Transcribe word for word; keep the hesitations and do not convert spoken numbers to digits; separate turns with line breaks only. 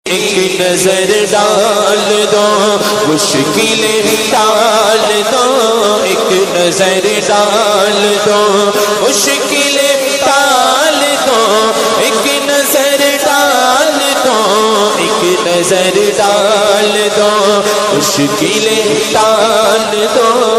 एक नजर डाल दो मुश्किलें टाल दो, एक नजर डाल दो मुश्किलें टाल दो, एक नजर डाल दो, एक नजर डाल दो मुश्किलें टाल दो।